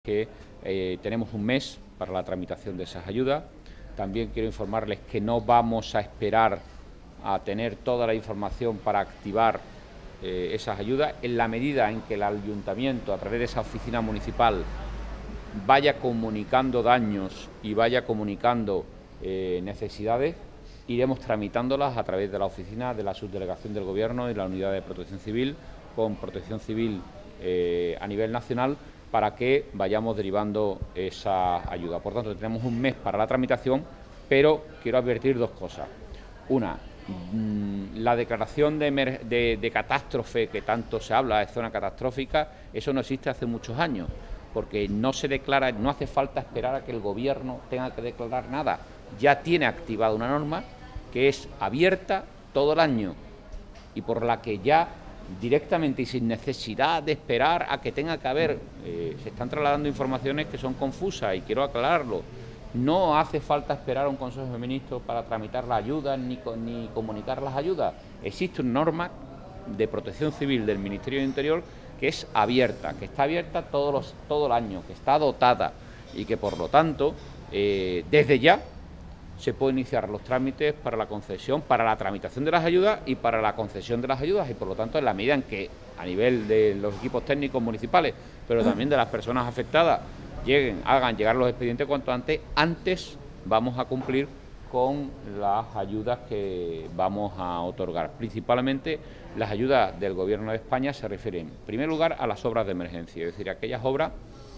que tenemos un mes para la tramitación de esas ayudas. También quiero informarles que no vamos a esperar a tener toda la información para activar esas ayudas. En la medida en que el ayuntamiento, a través de esa oficina municipal, vaya comunicando daños y vaya comunicando necesidades, iremos tramitándolas a través de la oficina de la subdelegación del Gobierno y la unidad de protección civil, con protección civil a nivel nacional, para que vayamos derivando esa ayuda. Por tanto, tenemos un mes para la tramitación, pero quiero advertir dos cosas. Una, la declaración de catástrofe que tanto se habla, de zona catastrófica, eso no existe hace muchos años, porque no se declara, no hace falta esperar a que el Gobierno tenga que declarar nada. Ya tiene activada una norma que es abierta todo el año y por la que ya directamente y sin necesidad de esperar a que tenga que haber, se están trasladando informaciones que son confusas y quiero aclararlo. No hace falta esperar a un Consejo de Ministros para tramitar las ayudas ni comunicar las ayudas. Existe una norma de protección civil del Ministerio de Interior que es abierta, que está abierta todo el año, que está dotada y que por lo tanto desde ya se pueden iniciar los trámites para la concesión, para la tramitación de las ayudas y para la concesión de las ayudas, y por lo tanto, en la medida en que a nivel de los equipos técnicos municipales, pero también de las personas afectadas, hagan llegar los expedientes cuanto antes vamos a cumplir con las ayudas que vamos a otorgar. Principalmente las ayudas del Gobierno de España se refieren, en primer lugar, a las obras de emergencia, es decir, aquellas obras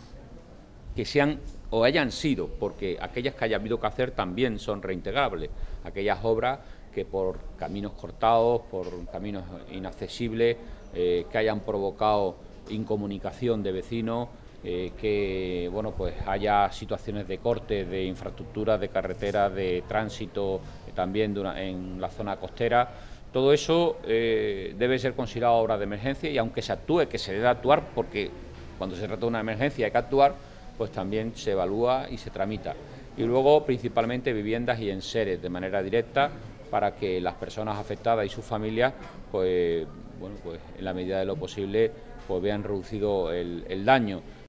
que sean o hayan sido, porque aquellas que haya habido que hacer también son reintegrables, aquellas obras que por caminos cortados, por caminos inaccesibles, que hayan provocado incomunicación de vecinos, que bueno, pues haya situaciones de corte de infraestructuras, de carreteras, de tránsito, también en la zona costera. Todo eso debe ser considerado obra de emergencia, y aunque se actúe, que se debe actuar, porque cuando se trata de una emergencia hay que actuar, pues también se evalúa y se tramita. Y luego, principalmente, viviendas y enseres de manera directa, para que las personas afectadas y sus familias, pues, bueno, pues en la medida de lo posible, pues vean reducido el daño.